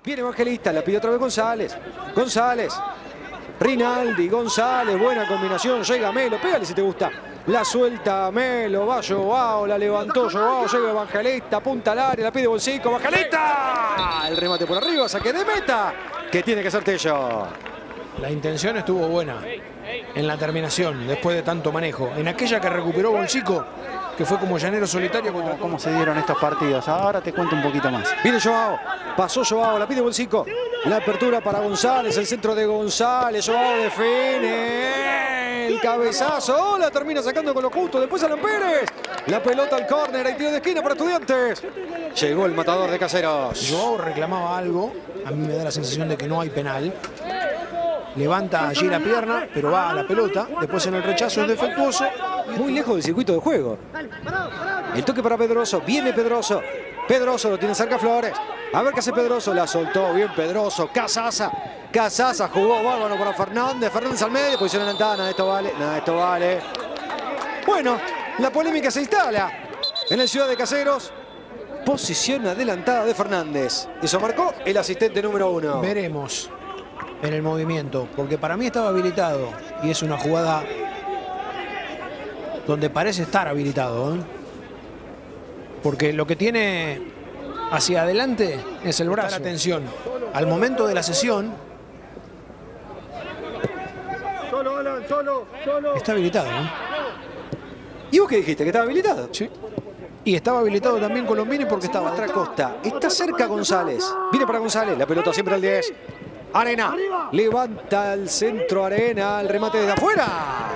Viene Evangelista, la pide otra vez González. González. Rinaldi, González, buena combinación. Llega Melo, pégale si te gusta. La suelta Melo, va Joao, la levantó Joao, llega Evangelista, apunta al área, la pide Bolsico, Evangelista. El remate por arriba, saque de meta. Que tiene que hacer Tello. La intención estuvo buena en la terminación, después de tanto manejo. En aquella que recuperó Bolsico, que fue como llanero solitario contra... ¿Cómo se dieron estos partidos? Ahora te cuento un poquito más. Viene Joao, pasó Joao, la pide Bolsico. La apertura para González, el centro de González, Joao define. El cabezazo, la termina sacando con lo justo. Después Alan Pérez. La pelota al córner, hay tiro de esquina para Estudiantes. Llegó el matador de Caseros. Joao reclamaba algo, a mí me da la sensación de que no hay penal. Levanta allí la pierna, pero va a la pelota. Después en el rechazo es defectuoso. Muy lejos del circuito de juego. El toque para Pedroso. Viene Pedroso. Pedroso lo tiene cerca Flores. A ver qué hace Pedroso. La soltó bien Pedroso. Casaza. Casaza jugó bárbaro para Fernández. Fernández al medio. Posición adelantada. Nada de esto vale. Nada de esto vale. Bueno, la polémica se instala en el Ciudad de Caseros. Posición adelantada de Fernández. Eso marcó el asistente número 1. Veremos en el movimiento, porque para mí estaba habilitado y es una jugada donde parece estar habilitado, ¿eh? Porque lo que tiene hacia adelante es el brazo. Atención, al momento de la sesión está habilitado, ¿eh? ¿Y vos qué dijiste? ¿Que estaba habilitado? Sí. Y estaba habilitado también Colombini porque estaba otra Costa. Está cerca González. Viene para González. La pelota siempre al 10. Arena. Levanta el centro Arena. El remate desde afuera.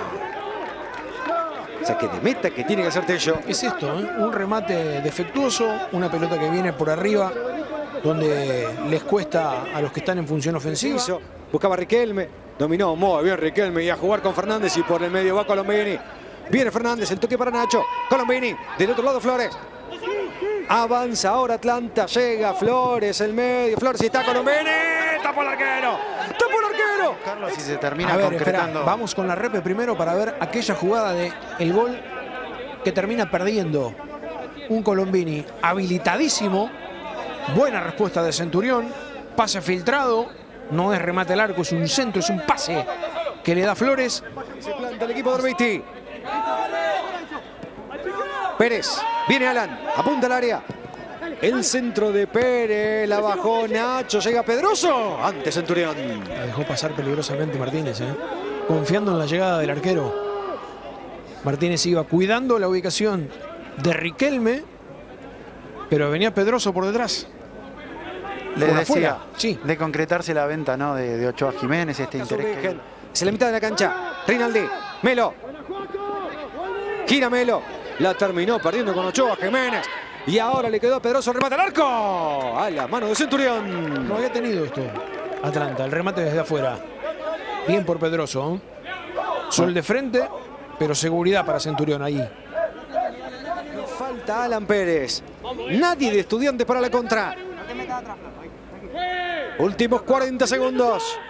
Saque de meta que tiene que hacer Tello. Es esto, ¿eh? Un remate defectuoso. Una pelota que viene por arriba, donde les cuesta a los que están en función ofensiva. Buscaba Riquelme. Dominó muy bien Riquelme. Y a jugar con Fernández. Y por el medio va Colombini. Viene Fernández, el toque para Nacho. Colombini, del otro lado Flores. Avanza ahora Atlanta, llega Flores, el medio. Flores y está Colombini. ¡Tapó el arquero! ¡Tapó el arquero! Carlos, si se termina concretando. Espera, vamos con la repe primero para ver aquella jugada de el gol que termina perdiendo un Colombini habilitadísimo. Buena respuesta de Centurión. Pase filtrado. No es remate al arco, es un centro, es un pase que le da Flores. Se planta el equipo de Orbiti. Pérez, viene Alan, apunta al área. El centro de Pérez, la bajó Nacho, llega Pedroso. Ante Centurión. La dejó pasar peligrosamente Martínez, confiando en la llegada del arquero. Martínez iba cuidando la ubicación de Riquelme, pero venía Pedroso por detrás. Le por decía, afuera. Sí. de concretarse la venta, ¿no? de Ochoa Jiménez, este interés que... Es la mitad de la cancha. Rinaldi, Melo. Gira Melo. La terminó perdiendo con Ochoa Jiménez. Y ahora le quedó a Pedroso, remate al arco. A la mano de Centurión. No había tenido esto Atlanta, el remate desde afuera. Bien por Pedroso, ¿eh? Sol de frente, pero seguridad para Centurión ahí. Falta Alan Pérez. Nadie de Estudiantes para la contra. Últimos 40 segundos.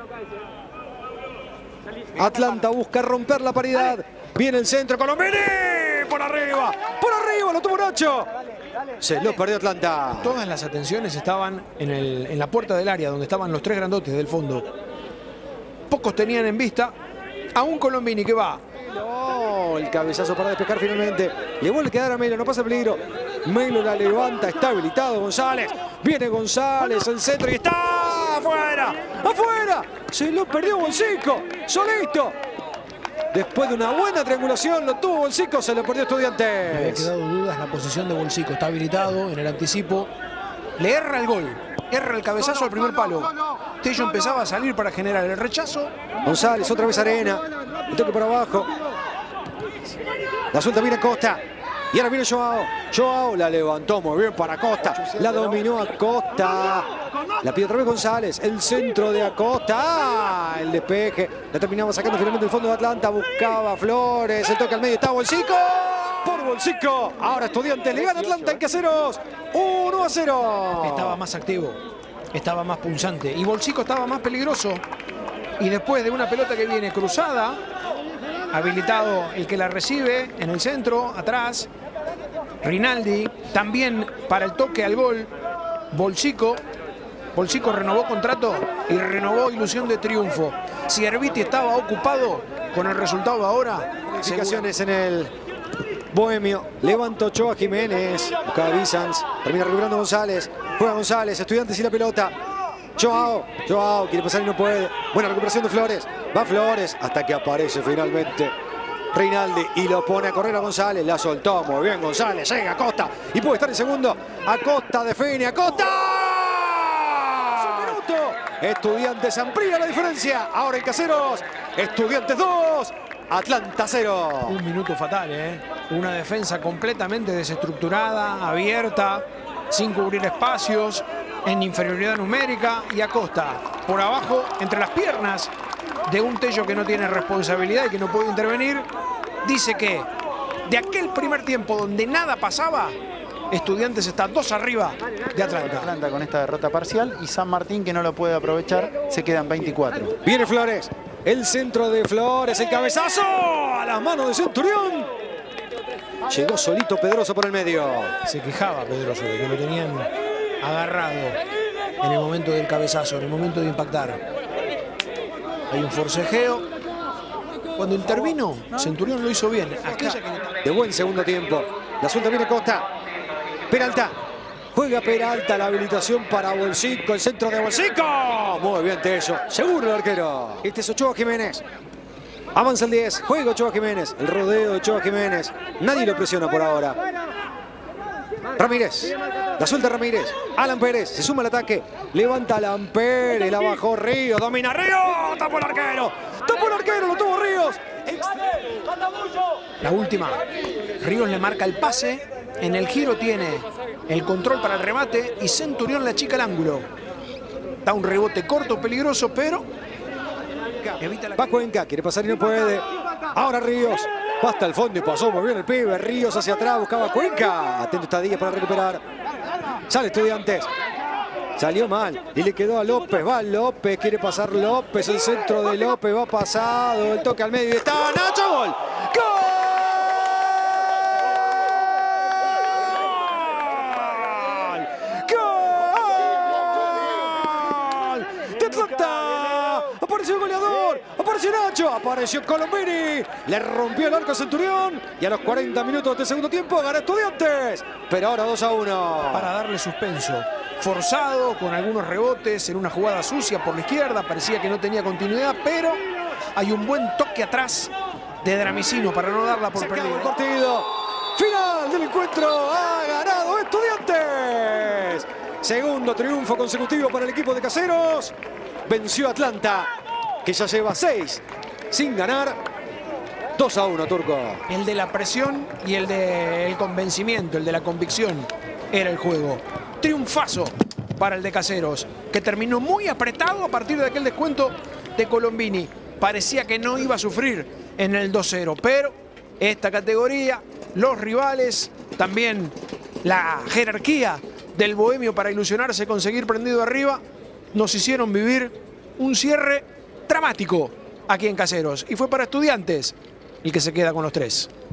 Atlanta busca romper la paridad. Viene el centro, Colombini. Por arriba, lo tuvo Nacho. Se lo perdió Atlanta. Todas las atenciones estaban en la puerta del área, donde estaban los tres grandotes del fondo. Pocos tenían en vista a un Colombini que va. No, el cabezazo para despejar finalmente. Le vuelve a quedar a Melo, no pasa peligro. Melo la levanta, está habilitado González. Viene González, el centro y está afuera. ¡Afuera! Se lo perdió Bolsico. Solito. Después de una buena triangulación, lo tuvo Bolsico, se lo perdió Estudiantes. Me había quedado dudas la posición de Bolsico. Está habilitado en el anticipo. Le erra el gol. Erra el cabezazo al primer palo. Tello empezaba a salir para generar el rechazo. González, otra vez Arena. El toque por abajo. La suelta viene Costa. Y ahora viene Joao. Joao la levantó muy bien para Acosta. La dominó Acosta. La pide otra vez González. El centro de Acosta. ¡Ah! El despeje. La terminaba sacando finalmente el fondo de Atlanta. Buscaba Flores. El toque al medio. Está Bolsico. Por Bolsico. Ahora Estudiantes le gana Atlanta en Caseros. 1-0. Estaba más activo. Estaba más punzante. Y Bolsico estaba más peligroso. Y después de una pelota que viene cruzada, habilitado el que la recibe en el centro, atrás. Rinaldi, también para el toque al gol, Bolsico. Bolsico renovó contrato y renovó ilusión de triunfo. Si Erviti estaba ocupado con el resultado de ahora, modificaciones en el Bohemio. Levanta Ochoa Jiménez. Buscaba Bizans. Termina recuperando González. Juega González. Estudiantes y la pelota. Joao quiere pasar y no puede. Buena recuperación de Flores. Va Flores hasta que aparece finalmente Rinaldi y lo pone a correr a González. La soltó muy bien González. Llega Acosta y puede estar en segundo. Acosta define. ¡Acosta! ¡Un minuto! Estudiantes amplía la diferencia. Ahora en Caseros. Estudiantes 2. Atlanta 0. Un minuto fatal, ¿eh? Una defensa completamente desestructurada, abierta, sin cubrir espacios, en inferioridad numérica, y Acosta por abajo, entre las piernas de un Tello que no tiene responsabilidad y que no puede intervenir. Dice que de aquel primer tiempo donde nada pasaba, Estudiantes está 2 arriba de Atlanta. Atlanta con esta derrota parcial y San Martín, que no lo puede aprovechar, se quedan 24. Viene Flores. El centro de Flores, el cabezazo a las manos de Centurión. Llegó solito Pedroso por el medio. Se quejaba Pedroso de que lo tenían agarrado en el momento del cabezazo, en el momento de impactar. Hay un forcejeo. Cuando intervino, Centurión lo hizo bien. De buen segundo tiempo. La suelta viene Costa. Peralta. Juega Peralta, la habilitación para Bolsico, el centro de Bolsico. Muy bien Tello, seguro el arquero. Este es Ochoa Jiménez. Avanza el 10, juega Ochoa Jiménez. El rodeo de Ochoa Jiménez. Nadie lo presiona por ahora. Ramírez, la suelta Ramírez. Alan Pérez, se suma al ataque. Levanta Alan Pérez, la bajó Ríos, domina Ríos. Tapó el arquero, lo tuvo Ríos. La última, Ríos le marca el pase. En el giro tiene el control para el remate y Centurión le achica el ángulo. Da un rebote corto, peligroso, pero evita la... Va Cuenca, quiere pasar y no puede. Ahora Ríos. Va hasta el fondo y pasó muy bien el pibe. Ríos hacia atrás, buscaba Cuenca. Atento está Díaz para recuperar. Sale Estudiantes. Salió mal y le quedó a López. Va López, quiere pasar López. El centro de López va pasado. El toque al medio y está Nacho. ¡Gol! ¡Gol! Apareció el goleador, apareció Nacho, apareció Colombini, le rompió el arco a Centurión y a los 40 minutos del segundo tiempo gana Estudiantes, pero ahora 2-1. Para darle suspenso, forzado, con algunos rebotes en una jugada sucia por la izquierda, parecía que no tenía continuidad, pero hay un buen toque atrás de Dramicino para no darla por perdida. El partido, final del encuentro, ha ganado Estudiantes. Segundo triunfo consecutivo para el equipo de Caseros. Venció a Atlanta, que ya lleva 6 sin ganar. 2-1, Turco. El de la presión y el del convencimiento, el de la convicción, era el juego. Triunfazo para el de Caseros, que terminó muy apretado a partir de aquel descuento de Colombini. Parecía que no iba a sufrir en el 2-0, pero esta categoría, los rivales, también la jerarquía del Bohemio para ilusionarse con seguir prendido arriba, nos hicieron vivir un cierre dramático aquí en Caseros. Y fue para Estudiantes el que se queda con los 3.